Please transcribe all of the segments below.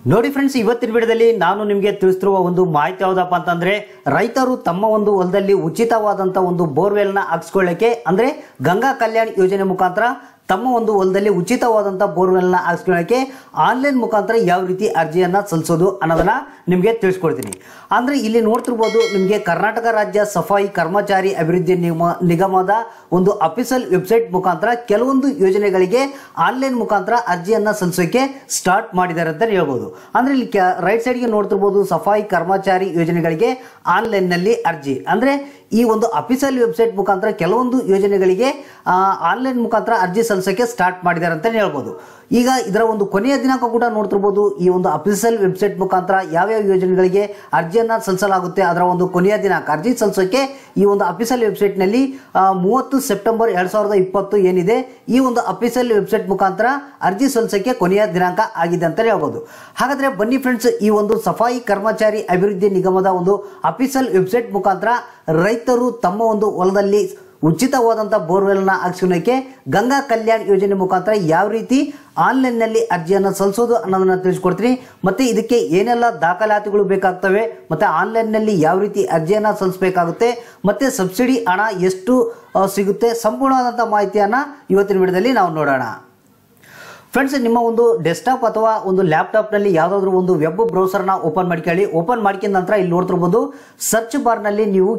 ನೋಡಿ ಫ್ರೆಂಡ್ಸ್, ಇವತ್ತಿನ ವಿಡಿಯೋದಲ್ಲಿ ನಾನು ನಿಮಗೆ ತಿಳಿಸ್ತಿರುವ ಒಂದು ಮಾಹಿತಿ ಯಾವುದಪ್ಪ ಅಂತಂದ್ರೆ, ರೈತರು ತಮ್ಮ ಒಂದು ಹೊಲದಲ್ಲಿ ಉಚಿತವಾದಂತ ಒಂದು ಬೋರ್ವೆಲ್ ನ ಹಾಕ್ಸ್ಕೊಳ್ಳಕ್ಕೆ ಅಂದ್ರೆ ಗಂಗಾ ಕಲ್ಯಾಣ್ ಯೋಜನೆ ಮುಖಾಂತರ ತಮ್ಮ ಒಂದು ಹೊಲದಲ್ಲಿ ಉಚಿತವಾದಂತ ಬೋರ್ವೆಲ್ ನ ಹಾಕ್ಸ್ಕೊಳ್ಳಕ್ಕೆ ಆನ್ಲೈನ್ ಮುಖಾಂತರ ಯಾವ ರೀತಿ ಅರ್ಜಿಯನ್ನ ಸಲ್ಲಿಸೋದು ಅನ್ನೋದನ್ನ ನಿಮಗೆ ತಿಳಿಸ್ಕೊಡ್ತೀನಿ. ಅಂದ್ರೆ ಇಲ್ಲಿ ನೋಡ್ತಿರ್ಬೋದು, ನಿಮಗೆ ಕರ್ನಾಟಕ ರಾಜ್ಯ ಸಫಾಯಿ ಕರ್ಮಚಾರಿ ಅಭಿವೃದ್ಧಿ ನಿಗಮದ ಒಂದು ಅಫಿಷಿಯಲ್ ವೆಬ್ಸೈಟ್ ಮುಖಾಂತರ ಕೆಲವೊಂದು ಯೋಜನೆಗಳಿಗೆ ಆನ್ಲೈನ್ ಮುಖಾಂತರ ಅರ್ಜಿಯನ್ನ ಸಲ್ಲಿಸೋಕೆ ಸ್ಟಾರ್ಟ್ ಮಾಡಿದ್ದಾರೆ ಅಂತ ಹೇಳ್ಬೋದು. ಅಂದ್ರೆ ಇಲ್ಲಿ ರೈಟ್ ಸೈಡ್ಗೆ ನೋಡ್ತಿರ್ಬೋದು, ಸಫಾಯಿ ಕರ್ಮಚಾರಿ ಯೋಜನೆಗಳಿಗೆ ಆನ್ಲೈನ್ ನಲ್ಲಿ ಅರ್ಜಿ. ಅಂದ್ರೆ ಈ ಒಂದು ಅಫಿಷಿಯಲ್ ವೆಬ್ಸೈಟ್ ಮುಖಾಂತರ ಕೆಲವೊಂದು ಯೋಜನೆಗಳಿಗೆ ಆನ್ಲೈನ್ ಮುಖಾಂತರ ಅರ್ಜಿ ಸಲ್ಲಿಸೋಕೆ ಸ್ಟಾರ್ಟ್ ಮಾಡಿದ್ದಾರೆ ಅಂತ ಹೇಳ್ಬೋದು. ಈಗ ಇದರ ಒಂದು ಕೊನೆಯ ದಿನಾಂಕ ಕೂಡ ನೋಡ್ತಿರ್ಬೋದು. ಈ ಒಂದು ಅಫಿಷಿಯಲ್ ವೆಬ್ಸೈಟ್ ಮುಖಾಂತರ ಯಾವ್ಯಾವ ಯೋಜನೆಗಳಿಗೆ ಅರ್ಜಿಯನ್ನ ಸಲ್ಲಿಸಲಾಗುತ್ತೆ ಅದರ ಒಂದು ಕೊನೆಯ ದಿನಾಂಕ ಅರ್ಜಿ ಸಲ್ಲಿಸೋಕೆ ಈ ಒಂದು ಅಫಿಷಿಯಲ್ ವೆಬ್ಸೈಟ್ ನಲ್ಲಿ 30 ಸೆಪ್ಟೆಂಬರ್ 2020 ಏನಿದೆ, ಈ ಒಂದು ಅಫಿಷಿಯಲ್ ವೆಬ್ಸೈಟ್ ಮುಖಾಂತರ ಅರ್ಜಿ ಸಲ್ಲಿಸೋಕೆ ಕೊನೆಯ ದಿನಾಂಕ ಆಗಿದೆ ಅಂತ ಹೇಳ್ಬೋದು. ಹಾಗಾದ್ರೆ ಬನ್ನಿ ಫ್ರೆಂಡ್ಸ್, ಈ ಒಂದು ಸಫಾಯಿ ಕರ್ಮಚಾರಿ ಅಭಿವೃದ್ಧಿ ನಿಗಮದ ಒಂದು ಅಫಿಷಿಯಲ್ ವೆಬ್ಸೈಟ್ ಮುಖಾಂತರ ರೈತರು ತಮ್ಮ ಒಂದು ಹೊಲದಲ್ಲಿ ಉಚಿತವಾದಂಥ ಬೋರ್ವೆಲ್ನ ಹಾಕ್ಸ್ಕೊಳ್ಳೋಕೆ ಗಂಗಾ ಕಲ್ಯಾಣ್ ಯೋಜನೆ ಮುಖಾಂತರ ಯಾವ ರೀತಿ ಆನ್ಲೈನ್ ನಲ್ಲಿ ಅರ್ಜಿಯನ್ನು ಸಲ್ಲಿಸೋದು ಅನ್ನೋದನ್ನ ತಿಳಿಸ್ಕೊಡ್ತೀನಿ. ಮತ್ತೆ ಇದಕ್ಕೆ ಏನೆಲ್ಲ ದಾಖಲಾತಿಗಳು ಬೇಕಾಗ್ತವೆ, ಮತ್ತೆ ಆನ್ಲೈನ್ ನಲ್ಲಿ ಯಾವ ರೀತಿ ಅರ್ಜಿಯನ್ನ ಸಲ್ಲಿಸಬೇಕಾಗುತ್ತೆ, ಮತ್ತೆ ಸಬ್ಸಿಡಿ ಹಣ ಎಷ್ಟು ಸಿಗುತ್ತೆ, ಸಂಪೂರ್ಣವಾದಂಥ ಮಾಹಿತಿಯನ್ನ ಇವತ್ತಿನ ವಿಡಿಯೋದಲ್ಲಿ ನಾವು ನೋಡೋಣ. ಫ್ರೆಂಡ್ಸ್, ನಿಮ್ಮ ಒಂದು ಡೆಸ್ಕ್ಟಾಪ್ ಅಥವಾ ಒಂದು ಲ್ಯಾಪ್ಟಾಪ್ ನಲ್ಲಿ ಯಾವ್ದಾದ್ರು ಒಂದು ವೆಬ್ ಬ್ರೌಸರ್ ನ ಓಪನ್ ಮಾಡ್ಕೊಳ್ಳಿ. ಓಪನ್ ಮಾಡ್ಕೊಂಡ ನಂತರ ಇಲ್ಲಿ ನೋಡ್ತಿರ್ಬೋದು, ಸರ್ಚ್ ಬಾರ್ ನಲ್ಲಿ ನೀವು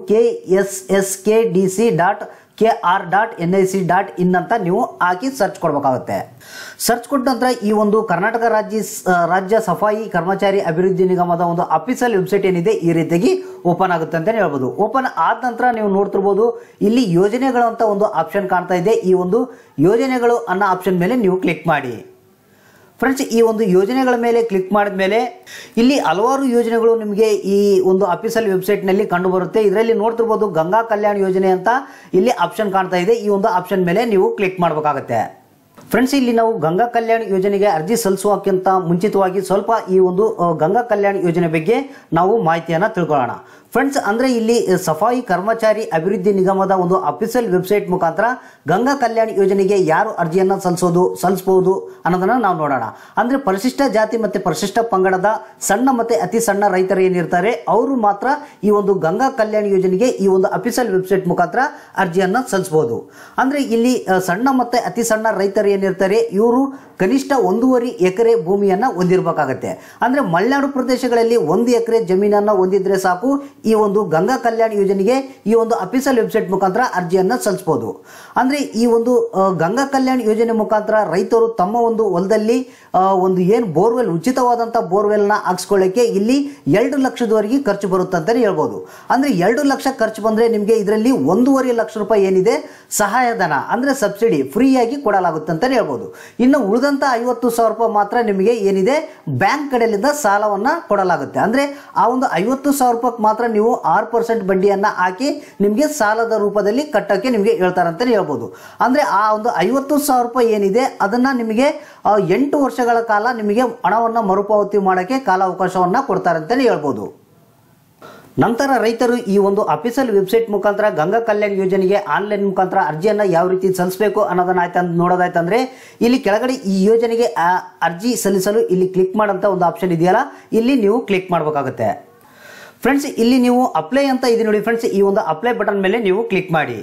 KSSKDC.KR.NIC.in ಅಂತ ನೀವು ಹಾಕಿ ಸರ್ಚ್ ಕೊಡಬೇಕಾಗುತ್ತೆ. ಸರ್ಚ್ ಕೊಟ್ಟ ನಂತರ ಈ ಒಂದು ಕರ್ನಾಟಕ ರಾಜ್ಯ ಸಫಾಯಿ ಕರ್ಮಚಾರಿ ಅಭಿವೃದ್ಧಿ ನಿಗಮದ ಒಂದು ಅಫಿಷಿಯಲ್ ವೆಬ್ಸೈಟ್ ಏನಿದೆ ಈ ರೀತಿಯಾಗಿ ಓಪನ್ ಆಗುತ್ತೆ ಅಂತ ಹೇಳ್ಬೋದು. ಓಪನ್ ಆದ ನಂತರ ನೀವು ನೋಡ್ತಿರ್ಬೋದು, ಇಲ್ಲಿ ಯೋಜನೆಗಳು ಅಂತ ಒಂದು ಆಪ್ಷನ್ ಕಾಣ್ತಾ ಇದೆ. ಈ ಒಂದು ಯೋಜನೆಗಳು ಅನ್ನೋ ಆಪ್ಷನ್ ಮೇಲೆ ನೀವು ಕ್ಲಿಕ್ ಮಾಡಿ. ಫ್ರೆಂಡ್ಸ್, ಈ ಒಂದು ಯೋಜನೆಗಳ ಮೇಲೆ ಕ್ಲಿಕ್ ಮಾಡಿದ ಮೇಲೆ ಇಲ್ಲಿ ಹಲವಾರು ಯೋಜನೆಗಳು ನಿಮಗೆ ಈ ಒಂದು ಅಫಿಷಿಯಲ್ ವೆಬ್ಸೈಟ್ ನಲ್ಲಿ ಕಂಡು ಬರುತ್ತೆ. ಇದರಲ್ಲಿ ನೋಡ್ತಿರ್ಬೋದು, ಗಂಗಾ ಕಲ್ಯಾಣ್ ಯೋಜನೆ ಅಂತ ಇಲ್ಲಿ ಆಪ್ಷನ್ ಕಾಣ್ತಾ ಇದೆ. ಈ ಒಂದು ಆಪ್ಷನ್ ಮೇಲೆ ನೀವು ಕ್ಲಿಕ್ ಮಾಡಬೇಕಾಗುತ್ತೆ. ಫ್ರೆಂಡ್ಸ್, ಇಲ್ಲಿ ನಾವು ಗಂಗಾ ಕಲ್ಯಾಣ್ ಯೋಜನೆಗೆ ಅರ್ಜಿ ಸಲ್ಲಿಸುವಕ್ಕಿಂತ ಮುಂಚಿತವಾಗಿ ಸ್ವಲ್ಪ ಈ ಒಂದು ಗಂಗಾ ಕಲ್ಯಾಣ್ ಯೋಜನೆ ಬಗ್ಗೆ ನಾವು ಮಾಹಿತಿಯನ್ನ ತಿಳ್ಕೊಳ್ಳೋಣ. ಫ್ರೆಂಡ್ಸ್, ಅಂದ್ರೆ ಇಲ್ಲಿ ಸಫಾಯಿ ಕರ್ಮಚಾರಿ ಅಭಿವೃದ್ಧಿ ನಿಗಮದ ಒಂದು ಅಫಿಷಿಯಲ್ ವೆಬ್ಸೈಟ್ ಮುಖಾಂತರ ಗಂಗಾ ಕಲ್ಯಾಣ್ ಯೋಜನೆಗೆ ಯಾರು ಅರ್ಜಿಯನ್ನ ಸಲ್ಲಿಸಬಹುದು ಅನ್ನೋದನ್ನ ನಾವು ನೋಡೋಣ. ಅಂದ್ರೆ ಪರಿಶಿಷ್ಟ ಜಾತಿ ಮತ್ತೆ ಪರಿಶಿಷ್ಟ ಪಂಗಡದ ಸಣ್ಣ ಮತ್ತೆ ಅತಿ ಸಣ್ಣ ರೈತರು ಏನಿರ್ತಾರೆ ಅವರು ಮಾತ್ರ ಈ ಒಂದು ಗಂಗಾ ಕಲ್ಯಾಣ್ ಯೋಜನೆಗೆ ಈ ಒಂದು ಅಫಿಷಿಯಲ್ ವೆಬ್ಸೈಟ್ ಮುಖಾಂತರ ಅರ್ಜಿಯನ್ನ ಸಲ್ಲಿಸಬಹುದು. ಅಂದ್ರೆ ಇಲ್ಲಿ ಸಣ್ಣ ಮತ್ತೆ ಅತಿ ಸಣ್ಣ ರೈತರು ಏನಿರ್ತಾರೆ ಇವರು ಕನಿಷ್ಠ 1.5 ಎಕರೆ ಭೂಮಿಯನ್ನ ಹೊಂದಿರಬೇಕಾಗತ್ತೆ. ಅಂದ್ರೆ ಮಲೆನಾಡು ಪ್ರದೇಶಗಳಲ್ಲಿ 1 ಎಕರೆ ಜಮೀನನ್ನ ಹೊಂದಿದ್ರೆ ಸಾಕು, ಈ ಒಂದು ಗಂಗಾ ಕಲ್ಯಾಣ್ ಯೋಜನೆಗೆ ಈ ಒಂದು ಅಫಿಷಿಯಲ್ ವೆಬ್ಸೈಟ್ ಮುಖಾಂತರ ಅರ್ಜಿಯನ್ನ ಸಲ್ಲಿಸಬಹುದು. ಅಂದ್ರೆ ಈ ಒಂದು ಗಂಗಾ ಕಲ್ಯಾಣ್ ಯೋಜನೆ ಮುಖಾಂತರ ರೈತರು ತಮ್ಮ ಒಂದು ಹೊಲದಲ್ಲಿ ಒಂದು ಏನು ಬೋರ್ವೆಲ್ ಉಚಿತವಾದಂತ ಬೋರ್ವೆಲ್ ನ ಹಾಕ್ಸ್ಕೊಳ್ಳಕ್ಕೆ ಇಲ್ಲಿ 2 ಲಕ್ಷದವರೆಗೆ ಖರ್ಚು ಬರುತ್ತೆ ಅಂತಾನೆ ಹೇಳ್ಬೋದು. ಅಂದ್ರೆ 2 ಲಕ್ಷ ಖರ್ಚು ಬಂದ್ರೆ ನಿಮಗೆ ಇದರಲ್ಲಿ 1.5 ಲಕ್ಷ ರೂಪಾಯಿ ಏನಿದೆ ಸಹಾಯಧನ ಅಂದ್ರೆ ಸಬ್ಸಿಡಿ ಫ್ರೀ ಆಗಿ ಕೊಡಲಾಗುತ್ತೆ ಅಂತಾನೆ ಹೇಳ್ಬೋದು. ಇನ್ನು ಉಳಿದಂತ 50,000 ರೂಪಾಯಿ ಮಾತ್ರ ನಿಮಗೆ ಏನಿದೆ ಬ್ಯಾಂಕ್ ಕಡೆಯಿಂದ ಸಾಲವನ್ನ ಕೊಡಲಾಗುತ್ತೆ. ಅಂದ್ರೆ ಆ ಒಂದು 50,000 ರೂಪಾಯಿ ಮಾತ್ರ ನೀವು 6% ಬಡ್ಡಿಯನ್ನ ಹಾಕಿ ನಿಮಗೆ ಸಾಲದ ರೂಪದಲ್ಲಿ ಕಟ್ಟಕ್ಕೆ ನಿಮಗೆ ಹೇಳ್ತಾರಂತಾನೆ ಹೇಳ್ಬೋದು. ಅಂದ್ರೆ ಆ ಒಂದು 50,000 ರೂಪಾಯಿ ಏನಿದೆ ಅದನ್ನ ನಿಮಗೆ 8 ವರ್ಷಗಳ ಕಾಲ ನಿಮಗೆ ಹಣವನ್ನ ಮರುಪಾವತಿ ಮಾಡಕ್ಕೆ ಕಾಲಾವಕಾಶವನ್ನ ಕೊಡ್ತಾರೆ ಅಂತಾನೆ ಹೇಳ್ಬೋದು. ನಂತರ ರೈತರು ಈ ಒಂದು ಅಫಿಷಿಯಲ್ ವೆಬ್ಸೈಟ್ ಮುಖಾಂತರ ಗಂಗಾ ಕಲ್ಯಾಣ್ ಯೋಜನೆಗೆ ಆನ್ಲೈನ್ ಮುಖಾಂತರ ಅರ್ಜಿಯನ್ನ ಯಾವ ರೀತಿ ಸಲ್ಲಿಸಬೇಕು ಅನ್ನೋದನ್ನ ನೋಡೋದಾಯ್ತಂದ್ರೆ, ಇಲ್ಲಿ ಕೆಳಗಡೆ ಈ ಯೋಜನೆಗೆ ಅರ್ಜಿ ಸಲ್ಲಿಸಲು ಇಲ್ಲಿ ಕ್ಲಿಕ್ ಮಾಡೋಂಥ ಒಂದು ಆಪ್ಷನ್ ಇದೆಯಲ್ಲ, ಇಲ್ಲಿ ನೀವು ಕ್ಲಿಕ್ ಮಾಡಬೇಕಾಗುತ್ತೆ. ಫ್ರೆಂಡ್ಸ್, ಇಲ್ಲಿ ನೀವು ಅಪ್ಲೈ ಅಂತ ಇದೆ ನೋಡಿ ಫ್ರೆಂಡ್ಸ್, ಈ ಒಂದು ಅಪ್ಲೈ ಬಟನ್ ಮೇಲೆ ನೀವು ಕ್ಲಿಕ್ ಮಾಡಿ.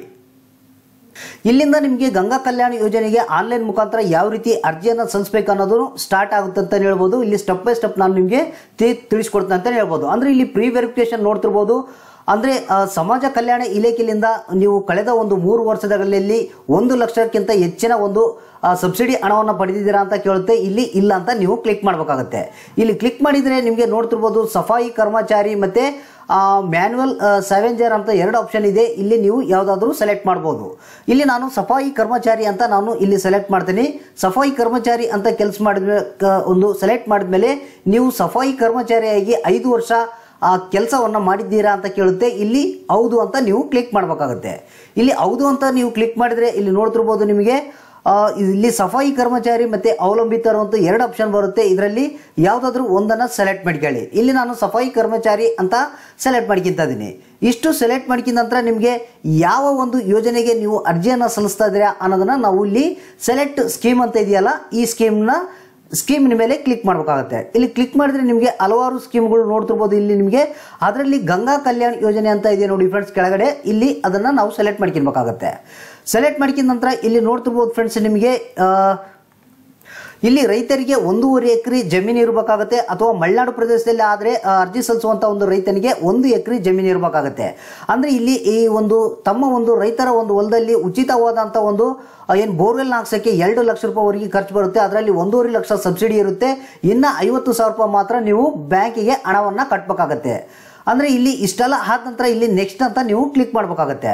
ಇಲ್ಲಿಂದ ನಿಮಗೆ ಗಂಗಾ ಕಲ್ಯಾಣ ಯೋಜನೆಗೆ ಆನ್ಲೈನ್ ಮುಖಾಂತರ ಯಾವ ರೀತಿ ಅರ್ಜಿಯನ್ನು ಸಲ್ಲಿಸಬೇಕು ಅನ್ನೋದು ಸ್ಟಾರ್ಟ್ ಆಗುತ್ತೆ ಅಂತ ಹೇಳ್ಬೋದು. ಇಲ್ಲಿ ಸ್ಟೆಪ್ ಬೈ ಸ್ಟೆಪ್ ನಾನು ನಿಮಗೆ ತಿಳಿಸ್ಕೊಡ್ತೇನೆ ಅಂತ ಹೇಳ್ಬೋದು. ಅಂದ್ರೆ ಇಲ್ಲಿ ಪ್ರೀ ವೆರಿಫಿಕೇಶನ್ ನೋಡ್ತಿರ್ಬೋದು. ಅಂದ್ರೆ ಸಮಾಜ ಕಲ್ಯಾಣ ಇಲಾಖೆಯಿಂದ ನೀವು ಕಳೆದ ಒಂದು 3 ವರ್ಷಗಳಲ್ಲಿ 1 ಲಕ್ಷಕ್ಕಿಂತ ಹೆಚ್ಚಿನ ಒಂದು ಸಬ್ಸಿಡಿ ಹಣವನ್ನು ಪಡೆದಿದ್ದೀರಾ ಅಂತ ಕೇಳುತ್ತೆ. ಇಲ್ಲಿ ಇಲ್ಲ ಅಂತ ನೀವು ಕ್ಲಿಕ್ ಮಾಡಬೇಕಾಗುತ್ತೆ. ಇಲ್ಲಿ ಕ್ಲಿಕ್ ಮಾಡಿದ್ರೆ ನಿಮಗೆ ನೋಡ್ತಿರ್ಬೋದು, ಸಫಾಯಿ ಕರ್ಮಚಾರಿ ಮತ್ತೆ ಮ್ಯಾನ್ಯುವಲ್ ಸ್ಯಾವೆಂಜರ್ ಅಂತ 2 ಆಪ್ಷನ್ ಇದೆ. ಇಲ್ಲಿ ನೀವು ಯಾವುದಾದ್ರೂ ಸೆಲೆಕ್ಟ್ ಮಾಡಬಹುದು. ಇಲ್ಲಿ ನಾನು ಸಫಾಯಿ ಕರ್ಮಚಾರಿ ಅಂತ ನಾನು ಇಲ್ಲಿ ಸೆಲೆಕ್ಟ್ ಮಾಡ್ತೀನಿ. ಸಫಾಯಿ ಕರ್ಮಚಾರಿ ಅಂತ ಕೆಲಸ ಮಾಡಿದ್ಮೇಲೆ ಒಂದು ಸೆಲೆಕ್ಟ್ ಮಾಡಿದ್ಮೇಲೆ ನೀವು ಸಫಾಯಿ ಕರ್ಮಚಾರಿಯಾಗಿ 5 ವರ್ಷ ಕೆಲಸವನ್ನ ಮಾಡಿದ್ದೀರಾ ಅಂತ ಕೇಳುತ್ತೆ. ಇಲ್ಲಿ ಹೌದು ಅಂತ ನೀವು ಕ್ಲಿಕ್ ಮಾಡಬೇಕಾಗುತ್ತೆ. ಇಲ್ಲಿ ಹೌದು ಅಂತ ನೀವು ಕ್ಲಿಕ್ ಮಾಡಿದ್ರೆ ಇಲ್ಲಿ ನೋಡ್ತಿರ್ಬೋದು, ನಿಮಗೆ ಇಲ್ಲಿ ಸಫಾಯಿ ಕರ್ಮಚಾರಿ ಮತ್ತೆ ಅವಲಂಬಿತರು ಅಂತ 2 ಆಪ್ಷನ್ ಬರುತ್ತೆ. ಇದರಲ್ಲಿ ಯಾವುದಾದ್ರೂ ಒಂದನ್ನ ಸೆಲೆಕ್ಟ್ ಮಾಡ್ಕೊಳ್ಳಿ. ಇಲ್ಲಿ ನಾನು ಸಫಾಯಿ ಕರ್ಮಚಾರಿ ಅಂತ ಸೆಲೆಕ್ಟ್ ಮಾಡ್ಕೊಂತ ಇದ್ದೀನಿ. ಇಷ್ಟು ಸೆಲೆಕ್ಟ್ ಮಾಡ್ಕೊಂಡ ನಂತರ ನಿಮಗೆ ಯಾವ ಒಂದು ಯೋಜನೆಗೆ ನೀವು ಅರ್ಜಿಯನ್ನು ಸಲ್ಲಿಸ್ತಾ ಇದ್ದೀರಾ ಅನ್ನೋದನ್ನ ನಾವು ಇಲ್ಲಿ ಸೆಲೆಕ್ಟ್ ಸ್ಕೀಮ್ ಅಂತ ಇದೆಯಲ್ಲ, ಈ ಸ್ಕೀಮ್ನ ಸ್ಕೀಮಿನ ಮೇಲೆ ಕ್ಲಿಕ್ ಮಾಡಬೇಕಾಗುತ್ತೆ. ಇಲ್ಲಿ ಕ್ಲಿಕ್ ಮಾಡಿದ್ರೆ ನಿಮಗೆ ಹಲವಾರು ಸ್ಕೀಮ್ಗಳು ನೋಡ್ತಿರ್ಬೋದು. ಇಲ್ಲಿ ನಿಮಗೆ ಅದರಲ್ಲಿ ಗಂಗಾ ಕಲ್ಯಾಣ ಯೋಜನೆ ಅಂತ ಇದೆ ನೋಡಿ ಫ್ರೆಂಡ್ಸ್ ಕೆಳಗಡೆ, ಇಲ್ಲಿ ಅದನ್ನು ನಾವು ಸೆಲೆಕ್ಟ್ ಮಾಡ್ಕೊಬೇಕಾಗುತ್ತೆ. ಸೆಲೆಕ್ಟ್ ಮಾಡ್ಕೊಂಡ ನಂತರ ಇಲ್ಲಿ ನೋಡ್ತಿರ್ಬೋದು ಫ್ರೆಂಡ್ಸ್, ನಿಮಗೆ ಇಲ್ಲಿ ರೈತರಿಗೆ 1.5 ಎಕರೆ ಜಮೀನು ಇರಬೇಕಾಗುತ್ತೆ, ಅಥವಾ ಮಲೆನಾಡು ಪ್ರದೇಶದಲ್ಲಿ ಆದರೆ ಅರ್ಜಿ ಸಲ್ಲಿಸುವಂಥ ಒಂದು ರೈತನಿಗೆ 1 ಎಕರೆ ಜಮೀನು ಇರಬೇಕಾಗುತ್ತೆ. ಅಂದರೆ ಇಲ್ಲಿ ಈ ಒಂದು ತಮ್ಮ ಒಂದು ರೈತರ ಒಂದು ಹೊಲದಲ್ಲಿ ಉಚಿತವಾದಂಥ ಒಂದು ಏನು ಬೋರ್ವೆಲ್ ಹಾಕ್ಸೋಕ್ಕೆ 2 ಲಕ್ಷ ರೂಪಾಯಿವರೆಗೆ ಖರ್ಚು ಬರುತ್ತೆ. ಅದರಲ್ಲಿ 1.5 ಲಕ್ಷ ಸಬ್ಸಿಡಿ ಇರುತ್ತೆ. ಇನ್ನು 50,000 ರೂಪಾಯಿ ಮಾತ್ರ ನೀವು ಬ್ಯಾಂಕಿಗೆ ಹಣವನ್ನು ಕಟ್ಟಬೇಕಾಗತ್ತೆ. ಅಂದರೆ ಇಲ್ಲಿ ಇಷ್ಟೆಲ್ಲ ಆದ ನಂತರ ಇಲ್ಲಿ ನೆಕ್ಸ್ಟ್ ಅಂತ ನೀವು ಕ್ಲಿಕ್ ಮಾಡಬೇಕಾಗತ್ತೆ.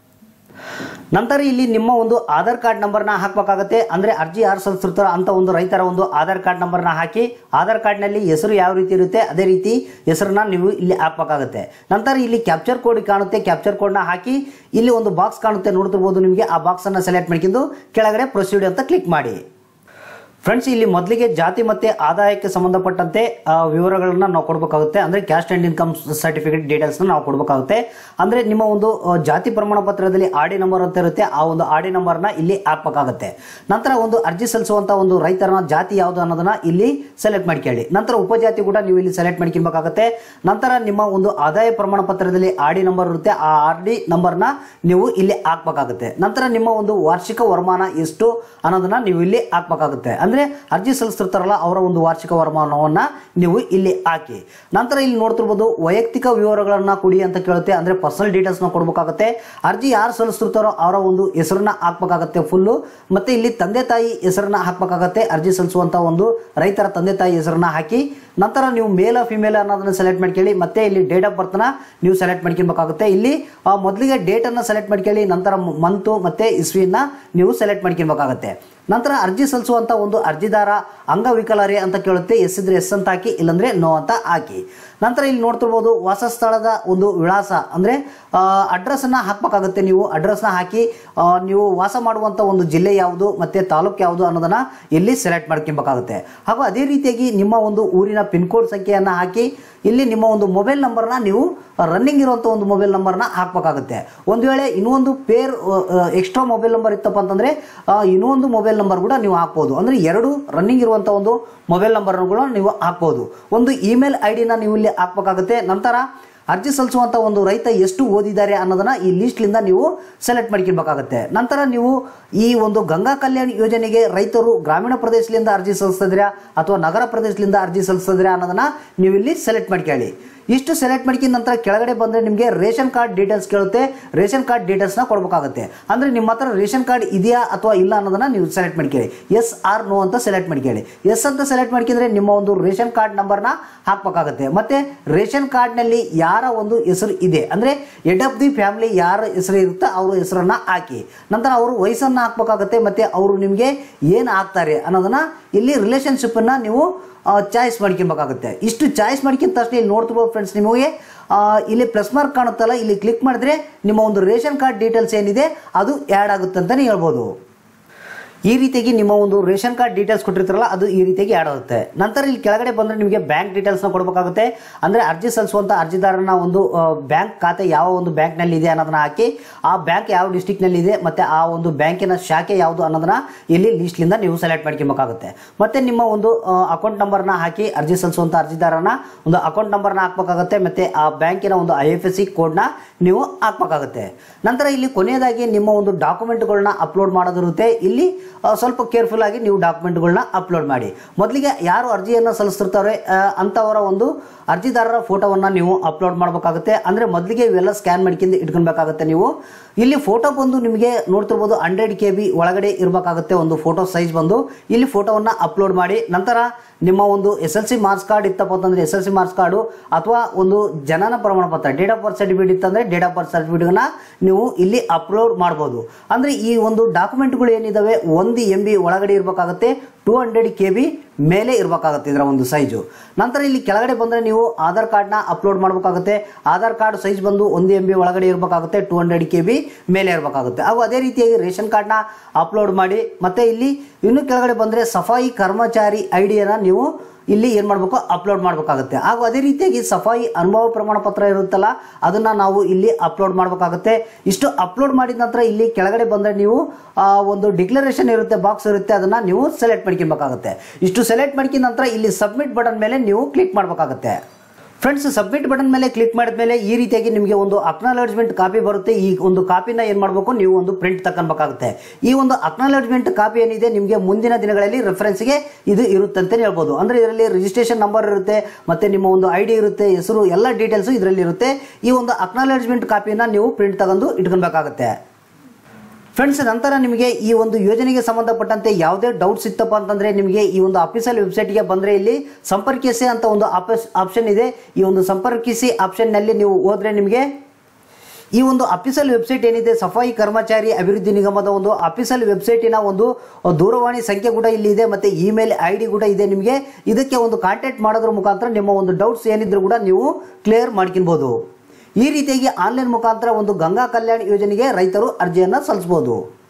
ನಂತರ ಇಲ್ಲಿ ನಿಮ್ಮ ಒಂದು ಆಧಾರ್ ಕಾರ್ಡ್ ನಂಬರ್ನ ಹಾಕಬೇಕಾಗುತ್ತೆ. ಅಂದರೆ ಅರ್ಜಿ ಯಾರು ಸಲ್ಲಿಸಿರ್ತಾರೋ ಅಂತ ಒಂದು ರೈತರ ಒಂದು ಆಧಾರ್ ಕಾರ್ಡ್ ನಂಬರ್ನ ಹಾಕಿ, ಆಧಾರ್ ಕಾರ್ಡ್ನಲ್ಲಿ ಹೆಸರು ಯಾವ ರೀತಿ ಇರುತ್ತೆ ಅದೇ ರೀತಿ ಹೆಸರನ್ನ ನೀವು ಇಲ್ಲಿ ಹಾಕಬೇಕಾಗುತ್ತೆ. ನಂತರ ಇಲ್ಲಿ ಕ್ಯಾಪ್ಚರ್ ಕೋಡ್ ಕಾಣುತ್ತೆ, ಕ್ಯಾಪ್ಚರ್ ಕೋಡ್ನ ಹಾಕಿ ಇಲ್ಲಿ ಒಂದು ಬಾಕ್ಸ್ ಕಾಣುತ್ತೆ ನೋಡ್ತಿರ್ಬೋದು ನಿಮಗೆ, ಆ ಬಾಕ್ಸನ್ನು ಸೆಲೆಕ್ಟ್ ಮಾಡ್ಕೊಂಡು ಕೆಳಗಡೆ ಪ್ರೊಸೀಡ್ ಅಂತ ಕ್ಲಿಕ್ ಮಾಡಿ. ಫ್ರೆಂಡ್ಸ್, ಇಲ್ಲಿ ಮೊದಲಿಗೆ ಜಾತಿ ಮತ್ತು ಆದಾಯಕ್ಕೆ ಸಂಬಂಧಪಟ್ಟಂತೆ ವಿವರಗಳನ್ನು ನಾವು ಕೊಡಬೇಕಾಗುತ್ತೆ. ಅಂದರೆ ಕ್ಯಾಸ್ಟ್ ಆ್ಯಂಡ್ ಇನ್ಕಮ್ ಸರ್ಟಿಫಿಕೇಟ್ ಡೀಟೇಲ್ಸ್ನ ನಾವು ಕೊಡಬೇಕಾಗುತ್ತೆ. ಅಂದರೆ ನಿಮ್ಮ ಒಂದು ಜಾತಿ ಪ್ರಮಾಣ ಪತ್ರದಲ್ಲಿ ಆಡಿ ನಂಬರ್ ಅಂತ ಇರುತ್ತೆ, ಆ ಒಂದು ಆಡಿ ನಂಬರ್ನ ಇಲ್ಲಿ ಹಾಕಬೇಕಾಗುತ್ತೆ. ನಂತರ ಒಂದು ಅರ್ಜಿ ಸಲ್ಲಿಸುವಂಥ ಒಂದು ರೈತರನ ಜಾತಿ ಯಾವುದು ಅನ್ನೋದನ್ನ ಇಲ್ಲಿ ಸೆಲೆಕ್ಟ್ ಮಾಡ್ಕೊಳ್ಳಿ. ನಂತರ ಉಪಜಾತಿ ಕೂಡ ನೀವು ಇಲ್ಲಿ ಸೆಲೆಕ್ಟ್ ಮಾಡ್ಕೊಬೇಕಾಗುತ್ತೆ. ನಂತರ ನಿಮ್ಮ ಒಂದು ಆದಾಯ ಪ್ರಮಾಣ ಪತ್ರದಲ್ಲಿ ಆಡಿ ನಂಬರ್ ಇರುತ್ತೆ, ಆ ಆರ್ಡಿ ನಂಬರ್ನ ನೀವು ಇಲ್ಲಿ ಹಾಕಬೇಕಾಗುತ್ತೆ. ನಂತರ ನಿಮ್ಮ ಒಂದು ವಾರ್ಷಿಕ ವರಮಾನ ಎಷ್ಟು ಅನ್ನೋದನ್ನ ನೀವು ಇಲ್ಲಿ ಹಾಕಬೇಕಾಗುತ್ತೆ. ಅಂದರೆ ಅರ್ಜಿ ಸಲ್ಲಿಸ್ತಿರ್ತಾರಲ್ಲ ಅವರ ಒಂದು ವಾರ್ಷಿಕ ವರಮಾನವನ್ನ ನೀವು ಇಲ್ಲಿ ಹಾಕಿ. ನಂತರ ಇಲ್ಲಿ ನೋಡ್ತಿರ್ಬೋದು ವೈಯಕ್ತಿಕ ವಿವರಗಳನ್ನ ಕೊಡಿ ಅಂತ ಕೇಳುತ್ತೆ. ಅಂದ್ರೆ ಪರ್ಸನಲ್ ಡೀಟೇಲ್ಸ್ ನ ಕೊಡಬೇಕಾಗುತ್ತೆ. ಅರ್ಜಿ ಯಾರು ಸಲ್ಲಿಸ್ತಿರ್ತಾರೋ ಅವರ ಒಂದು ಹೆಸರನ್ನ ಹಾಕಬೇಕಾಗುತ್ತೆ ಫುಲ್ಲು. ಮತ್ತೆ ಇಲ್ಲಿ ತಂದೆ ತಾಯಿ ಹೆಸರನ್ನ ಹಾಕಬೇಕಾಗುತ್ತೆ. ಅರ್ಜಿ ಸಲ್ಲಿಸುವಂತ ಒಂದು ರೈತರ ತಂದೆ ತಾಯಿ ಹೆಸರನ್ನ ಹಾಕಿ ನಂತರ ನೀವು ಮೇಲ್ ಫಿಮೇಲ್ ಅನ್ನೋದನ್ನ ಸೆಲೆಕ್ಟ್ ಮಾಡ್ಕೊಳ್ಳಿ. ಮತ್ತೆ ಇಲ್ಲಿ ಡೇಟ್ ಆಫ್ ಬರ್ತ್ನ ನೀವು ಸೆಲೆಕ್ಟ್ ಮಾಡ್ಕೊಬೇಕಾಗುತ್ತೆ. ಇಲ್ಲಿ ಮೊದಲಿಗೆ ಡೇಟ್ ಅನ್ನ ಸೆಲೆಕ್ಟ್ ಮಾಡ್ಕೊಳ್ಳಿ, ನಂತರ ಮಂತು ಮತ್ತೆ ಇಸ್ವಿನ ನೀವು ಸೆಲೆಕ್ಟ್ ಮಾಡ್ಕೊಬೇಕಾಗುತ್ತೆ. ನಂತರ ಅರ್ಜಿ ಸಲ್ಲಿಸುವಂತ ಒಂದು ಅರ್ಜಿದಾರ ಅಂಗವಿಕಲರೇ ಅಂತ ಕೇಳುತ್ತೆ. ಎಸ್ ಇದ್ರೆ ಎಸ್ ಅಂತ ಹಾಕಿ, ಇಲ್ಲಾಂದ್ರೆ ನೋ ಅಂತ ಹಾಕಿ. ನಂತರ ಇಲ್ಲಿ ನೋಡ್ತಿರ್ಬೋದು ವಾಸಸ್ಥಳದ ಒಂದು ವಿಳಾಸ ಅಂದ್ರೆ ಅಡ್ರೆಸ್ ಅನ್ನ ಹಾಕಬೇಕಾಗುತ್ತೆ. ನೀವು ಅಡ್ರೆಸ್ನ ಹಾಕಿ ನೀವು ವಾಸ ಮಾಡುವಂತ ಒಂದು ಜಿಲ್ಲೆ ಯಾವುದು ಮತ್ತೆ ತಾಲೂಕು ಯಾವುದು ಅನ್ನೋದನ್ನ ಇಲ್ಲಿ ಸೆಲೆಕ್ಟ್ ಮಾಡ್ಕೊಬೇಕಾಗುತ್ತೆ. ಹಾಗೂ ಅದೇ ರೀತಿಯಾಗಿ ನಿಮ್ಮ ಒಂದು ಊರಿನ ಪಿನ್ ಕೋಡ್ ಸಂಖ್ಯೆಯನ್ನ ಹಾಕಿ ಇಲ್ಲಿ ನಿಮ್ಮ ಒಂದು ಮೊಬೈಲ್ ನಂಬರ್ನ ನೀವು ರನ್ನಿಂಗ್ ಇರುವಂಥ ಒಂದು ಮೊಬೈಲ್ ನಂಬರ್ನ ಹಾಕಬೇಕಾಗುತ್ತೆ. ಒಂದು ವೇಳೆ ಇನ್ನೊಂದು ಪೇರ್ ಎಕ್ಸ್ಟ್ರಾ ಮೊಬೈಲ್ ನಂಬರ್ ಇತ್ತಪ್ಪ ಅಂತಂದ್ರೆ ಇನ್ನೊಂದು ಮೊಬೈಲ್ ನಂಬರ್ ಕೂಡ ನೀವು ಹಾಕ್ಬೋದು. ಅಂದ್ರೆ 2 ರನ್ನಿಂಗ್ ಇರುವಂಥ ಒಂದು ಮೊಬೈಲ್ ನಂಬರ್ಗಳು ನೀವು ಹಾಕ್ಬೋದು. ಒಂದು ಇಮೇಲ್ ಐಡಿನ ನೀವು ಇಲ್ಲಿ ಹಾಕಬೇಕಾಗುತ್ತೆ. ನಂತರ ಅರ್ಜಿ ಸಲ್ಲಿಸುವಂತ ಒಂದು ರೈತ ಎಷ್ಟು ಓದಿದ್ದಾರೆ ಅನ್ನೋದನ್ನ ಈ ಲಿಸ್ಟ್ಲಿಂದ ನೀವು ಸೆಲೆಕ್ಟ್ ಮಾಡ್ಕೊಬೇಕಾಗುತ್ತೆ. ನಂತರ ನೀವು ಈ ಒಂದು ಗಂಗಾ ಕಲ್ಯಾಣ ಯೋಜನೆಗೆ ರೈತರು ಗ್ರಾಮೀಣ ಪ್ರದೇಶದಿಂದ ಅರ್ಜಿ ಸಲ್ಲಿಸ್ತಿದ್ರಾ ಅಥವಾ ನಗರ ಪ್ರದೇಶದಿಂದ ಅರ್ಜಿ ಸಲ್ಲಿಸ್ತಿದ್ರಾ ಅನ್ನೋದನ್ನ ನೀವು ಇಲ್ಲಿ ಸೆಲೆಕ್ಟ್ ಮಾಡ್ಕೊಳ್ಳಿ. ಇಷ್ಟು ಸೆಲೆಕ್ಟ್ ಮಾಡ್ಕೊಂಡ ನಂತರ ಕೆಳಗಡೆ ಬಂದರೆ ನಿಮಗೆ ರೇಷನ್ ಕಾರ್ಡ್ ಡೀಟೇಲ್ಸ್ ಕೇಳುತ್ತೆ. ರೇಷನ್ ಕಾರ್ಡ್ ಡೀಟೇಲ್ಸ್ನ ಕೊಡಬೇಕಾಗುತ್ತೆ. ಅಂದರೆ ನಿಮ್ಮ ಹತ್ರ ರೇಷನ್ ಕಾರ್ಡ್ ಇದೆಯಾ ಅಥವಾ ಇಲ್ಲ ಅನ್ನೋದನ್ನ ನೀವು ಸೆಲೆಕ್ಟ್ ಮಾಡ್ಕೊಳ್ಳಿ. ಎಸ್ ಆರ್ ನೋ ಅಂತ ಸೆಲೆಕ್ಟ್ ಮಾಡ್ಕೊಳ್ಳಿ. ಎಸ್ ಅಂತ ಸೆಲೆಕ್ಟ್ ಮಾಡ್ಕೊಂಡ್ರೆ ನಿಮ್ಮ ಒಂದು ರೇಷನ್ ಕಾರ್ಡ್ ನಂಬರ್ನ ಹಾಕಬೇಕಾಗುತ್ತೆ. ಮತ್ತೆ ರೇಷನ್ ಕಾರ್ಡ್ನಲ್ಲಿ ಯಾರ ಒಂದು ಹೆಸರು ಇದೆ ಅಂದರೆ ಹೆಡ್ ಆಫ್ ದಿ ಫ್ಯಾಮಿಲಿ ಯಾರ ಹೆಸರು ಇರುತ್ತೆ ಅವ್ರ ಹೆಸರನ್ನ ಹಾಕಿ. ನಂತರ ಅವರು ವಯಸ್ಸನ್ನು ಹಾಕಬೇಕಾಗುತ್ತೆ. ಮತ್ತೆ ಅವರು ನಿಮಗೆ ಏನು ಹಾಕ್ತಾರೆ ಅನ್ನೋದನ್ನ ಇಲ್ಲಿ ರಿಲೇಷನ್ಶಿಪ್ಪನ್ನು ನೀವು ಚಾಯ್ಸ್ ಮಾಡ್ಕೊಬೇಕಾಗುತ್ತೆ. ಇಷ್ಟು ಚಾಯ್ಸ್ ಮಾಡ್ಕೊಂಡ ತಕ್ಷಣ ಇಲ್ಲಿ ನೋಡ್ತಿರ್ಬೋದು ಫ್ರೆಂಡ್ಸ್, ನಿಮಗೆ ಇಲ್ಲಿ ಪ್ಲಸ್ ಮಾರ್ಕ್ ಕಾಣುತ್ತಲ್ಲ, ಇಲ್ಲಿ ಕ್ಲಿಕ್ ಮಾಡಿದ್ರೆ ನಿಮ್ಮ ಒಂದು ರೇಷನ್ ಕಾರ್ಡ್ ಡೀಟೇಲ್ಸ್ ಏನಿದೆ ಅದು ಆ್ಯಡ್ ಆಗುತ್ತೆ ಅಂತಲೇ ಹೇಳ್ಬೋದು. ಈ ರೀತಿಯಾಗಿ ನಿಮ್ಮ ಒಂದು ರೇಷನ್ ಕಾರ್ಡ್ ಡೀಟೇಲ್ಸ್ ಕೊಟ್ಟಿರ್ತಾರಲ್ಲ ಅದು ಈ ರೀತಿಯಾಗಿ ಆ್ಯಡ್ ಆಗುತ್ತೆ. ನಂತರ ಇಲ್ಲಿ ಕೆಳಗಡೆ ಬಂದರೆ ನಿಮಗೆ ಬ್ಯಾಂಕ್ ಡೀಟೇಲ್ಸ್ನ ಕೊಡಬೇಕಾಗುತ್ತೆ. ಅಂದರೆ ಅರ್ಜಿ ಸಲ್ಲಿಸುವಂಥ ಅರ್ಜಿದಾರನ ಒಂದು ಬ್ಯಾಂಕ್ ಖಾತೆ ಯಾವ ಒಂದು ಬ್ಯಾಂಕ್ನಲ್ಲಿ ಇದೆ ಅನ್ನೋದನ್ನ ಹಾಕಿ, ಆ ಬ್ಯಾಂಕ್ ಯಾವ ಡಿಸ್ಟಿಕ್ನಲ್ಲಿ ಇದೆ ಮತ್ತು ಆ ಒಂದು ಬ್ಯಾಂಕಿನ ಶಾಖೆ ಯಾವುದು ಅನ್ನೋದನ್ನ ಇಲ್ಲಿ ಲೀಸ್ಟ್ಲಿಂದ ನೀವು ಸೆಲೆಕ್ಟ್ ಮಾಡ್ಕೊಬೇಕಾಗುತ್ತೆ. ಮತ್ತು ನಿಮ್ಮ ಒಂದು ಅಕೌಂಟ್ ನಂಬರ್ನ ಹಾಕಿ ಅರ್ಜಿ ಸಲ್ಲಿಸುವಂಥ ಅರ್ಜಿದಾರನ ಒಂದು ಅಕೌಂಟ್ ನಂಬರ್ನ ಹಾಕಬೇಕಾಗುತ್ತೆ. ಮತ್ತು ಆ ಬ್ಯಾಂಕಿನ ಒಂದು IFSC ಕೋಡ್ನ ನೀವು ಹಾಕಬೇಕಾಗುತ್ತೆ. ನಂತರ ಇಲ್ಲಿ ಕೊನೆಯದಾಗಿ ನಿಮ್ಮ ಒಂದು ಡಾಕ್ಯುಮೆಂಟ್ಗಳನ್ನ ಅಪ್ಲೋಡ್ ಮಾಡೋದಿರುತ್ತೆ. ಇಲ್ಲಿ ಸ್ವಲ್ಪ ಕೇರ್ಫುಲ್ ಆಗಿ ನೀವು ಡಾಕ್ಯುಮೆಂಟ್ಗಳನ್ನ ಅಪ್ಲೋಡ್ ಮಾಡಿ. ಮೊದಲಿಗೆ ಯಾರು ಅರ್ಜಿಯನ್ನು ಸಲ್ಲಿಸ್ತಿರ್ತಾರೆ ಅಂತವರ ಒಂದು ಅರ್ಜಿದಾರರ ಫೋಟೋವನ್ನು ನೀವು ಅಪ್ಲೋಡ್ ಮಾಡಬೇಕಾಗುತ್ತೆ. ಅಂದರೆ ಮೊದಲಿಗೆ ಇವೆಲ್ಲ ಸ್ಕ್ಯಾನ್ ಮಾಡ್ಕೊಂಡು ಇಟ್ಕೊಳ್ಬೇಕಾಗುತ್ತೆ. ನೀವು ಇಲ್ಲಿ ಫೋಟೋ ಬಂದು ನಿಮಗೆ ನೋಡ್ತಿರ್ಬೋದು 100 KB ಒಳಗಡೆ ಇರಬೇಕಾಗುತ್ತೆ ಒಂದು ಫೋಟೋ ಸೈಜ್ ಬಂದು. ಇಲ್ಲಿ ಫೋಟೋವನ್ನು ಅಪ್ಲೋಡ್ ಮಾಡಿ. ನಂತರ ನಿಮ್ಮ ಒಂದು SLC ಮಾರ್ಕ್ಸ್ ಕಾರ್ಡ್ ಇತ್ತಪ್ಪ ಅಂತಂದ್ರೆ SLC ಮಾರ್ಕ್ಸ್ ಕಾರ್ಡು ಅಥವಾ ಒಂದು ಜನನ ಪ್ರಮಾಣ ಪತ್ರ ಡೇಟ್ ಆಫ್ ಬರ್ತ್ ಸರ್ಟಿಫಿಕೇಟ್ ಇತ್ತಂದ್ರೆ ಡೇಟ್ ಆಫ್ ಬರ್ತ್ ಸರ್ಟಿಫಿಕೇಟ್ನ ನೀವು ಇಲ್ಲಿ ಅಪ್ಲೋಡ್ ಮಾಡ್ಬೋದು. ಅಂದರೆ ಈ ಒಂದು ಡಾಕ್ಯುಮೆಂಟ್ಗಳು ಏನಿದಾವೆ 1 MB ಒಳಗಡೆ ಇರಬೇಕಾಗುತ್ತೆ, 200 KB ಮೇಲೆ ಇರಬೇಕಾಗುತ್ತೆ ಇದರ ಒಂದು ಸೈಜು. ನಂತರ ಇಲ್ಲಿ ಕೆಳಗಡೆ ಬಂದರೆ ನೀವು ಆಧಾರ್ ಕಾರ್ಡ್ನ ಅಪ್ಲೋಡ್ ಮಾಡಬೇಕಾಗುತ್ತೆ. ಆಧಾರ್ ಕಾರ್ಡ್ ಸೈಜ್ ಬಂದು 1 MB ಒಳಗಡೆ ಇರಬೇಕಾಗುತ್ತೆ, 200 KB ಮೇಲೆ ಇರಬೇಕಾಗುತ್ತೆ. ಹಾಗೂ ಅದೇ ರೀತಿಯಾಗಿ ರೇಷನ್ ಕಾರ್ಡ್ನ ಅಪ್ಲೋಡ್ ಮಾಡಿ. ಮತ್ತೆ ಇಲ್ಲಿ ಇನ್ನು ಕೆಳಗಡೆ ಬಂದರೆ ಸಫಾಯಿ ಕರ್ಮಚಾರಿ ಐಡಿಯನ್ನು ನೀವು ಇಲ್ಲಿ ಏನು ಮಾಡಬೇಕು ಅಪ್ಲೋಡ್ ಮಾಡಬೇಕಾಗುತ್ತೆ. ಹಾಗೂ ಅದೇ ರೀತಿಯಾಗಿ ಸಫಾಯಿ ಅನುಭವ ಪ್ರಮಾಣ ಪತ್ರ ಇರುತ್ತಲ್ಲ ಅದನ್ನು ನಾವು ಇಲ್ಲಿ ಅಪ್ಲೋಡ್ ಮಾಡಬೇಕಾಗುತ್ತೆ. ಇಷ್ಟು ಅಪ್ಲೋಡ್ ಮಾಡಿದ ನಂತರ ಇಲ್ಲಿ ಕೆಳಗಡೆ ಬಂದರೆ ನೀವು ಒಂದು ಡಿಕ್ಲರೇಷನ್ ಇರುತ್ತೆ, ಬಾಕ್ಸ್ ಇರುತ್ತೆ, ಅದನ್ನು ನೀವು ಸೆಲೆಕ್ಟ್ ಮಾಡ್ಕೊಬೇಕಾಗುತ್ತೆ. ಇಷ್ಟು ಇಷ್ಟು ಸೆಲೆಕ್ಟ್ ಮಾಡ್ಕಿದ ನಂತರ ಇಲ್ಲಿ ಸಬ್ಮಿಟ್ ಬಟನ್ ಮೇಲೆ ನೀವು ಕ್ಲಿಕ್ ಮಾಡಬೇಕಾಗುತ್ತೆ. ಫ್ರೆಂಡ್ಸ್, ಸಬ್ಮಿಟ್ ಬಟನ್ ಮೇಲೆ ಕ್ಲಿಕ್ ಮಾಡಿದ್ಮೇಲೆ ಈ ರೀತಿಯಾಗಿ ನಿಮಗೆ ಒಂದು ಅಕ್ನಾಲಜ್ಮೆಂಟ್ ಕಾಪಿ ಬರುತ್ತೆ. ಈ ಒಂದು ಕಾಪಿನ ಏನು ಮಾಡಬೇಕು, ನೀವು ಒಂದು ಪ್ರಿಂಟ್ ತಗೊಳ್ಬೇಕಾಗುತ್ತೆ. ಈ ಒಂದು ಅಕ್ನಾಲಜ್ಮೆಂಟ್ ಕಾಪಿ ಏನಿದೆ ನಿಮಗೆ ಮುಂದಿನ ದಿನಗಳಲ್ಲಿ ರೆಫರೆನ್ಸ್ಗೆ ಇದು ಇರುತ್ತೆ ಅಂತ ಹೇಳ್ಬೋದು. ಅಂದರೆ ಇದರಲ್ಲಿ ರಿಜಿಸ್ಟ್ರೇಷನ್ ನಂಬರ್ ಇರುತ್ತೆ, ಮತ್ತೆ ನಿಮ್ಮ ಒಂದು ID ಇರುತ್ತೆ, ಹೆಸರು, ಎಲ್ಲ ಡೀಟೇಲ್ಸ್ ಇದರಲ್ಲಿ ಇರುತ್ತೆ. ಈ ಒಂದು ಅಕ್ನಾಲಜ್ಮೆಂಟ್ ಕಾಪಿನ ನೀವು ಪ್ರಿಂಟ್ ತಗೊಂಡು ಇಟ್ಕೊಳ್ಬೇಕಾಗುತ್ತೆ. ಫ್ರೆಂಡ್ಸ್, ನಂತರ ನಿಮಗೆ ಈ ಒಂದು ಯೋಜನೆಗೆ ಸಂಬಂಧಪಟ್ಟಂತೆ ಯಾವುದೇ ಡೌಟ್ಸ್ ಇತ್ತಪ್ಪ ಅಂತಂದರೆ ನಿಮಗೆ ಈ ಒಂದು ಅಫಿಷಿಯಲ್ ವೆಬ್ಸೈಟ್ಗೆ ಬಂದರೆ ಇಲ್ಲಿ ಸಂಪರ್ಕಿಸಿ ಅಂತ ಒಂದು ಆಪ್ಷನ್ ಇದೆ. ಈ ಒಂದು ಸಂಪರ್ಕಿಸಿ ಆಪ್ಷನ್ನಲ್ಲಿ ನೀವು ಹೋದರೆ ನಿಮಗೆ ಈ ಒಂದು ಅಫಿಷಿಯಲ್ ವೆಬ್ಸೈಟ್ ಏನಿದೆ ಸಫಾಯಿ ಕರ್ಮಚಾರಿ ಅಭಿವೃದ್ಧಿ ನಿಗಮದ ಒಂದು ಅಫಿಷಿಯಲ್ ವೆಬ್ಸೈಟಿನ ಒಂದು ದೂರವಾಣಿ ಸಂಖ್ಯೆ ಕೂಡ ಇಲ್ಲಿ ಇದೆ, ಮತ್ತು ಇಮೇಲ್ ID ಕೂಡ ಇದೆ. ನಿಮಗೆ ಇದಕ್ಕೆ ಒಂದು ಕಾಂಟ್ಯಾಕ್ಟ್ ಮಾಡೋದ್ರ ಮುಖಾಂತರ ನಿಮ್ಮ ಒಂದು ಡೌಟ್ಸ್ ಏನಿದ್ರು ಕೂಡ ನೀವು ಕ್ಲಿಯರ್ ಮಾಡ್ಕೊಳ್ಬೋದು. ಈ ರೀತಿಯಾಗಿ ಆನ್ಲೈನ್ ಮುಖಾಂತರ ಒಂದು ಗಂಗಾ ಕಲ್ಯಾಣ ಯೋಜನೆಗೆ ರೈತರು ಅರ್ಜಿಯನ್ನು ಸಲ್ಲಿಸಬಹುದು.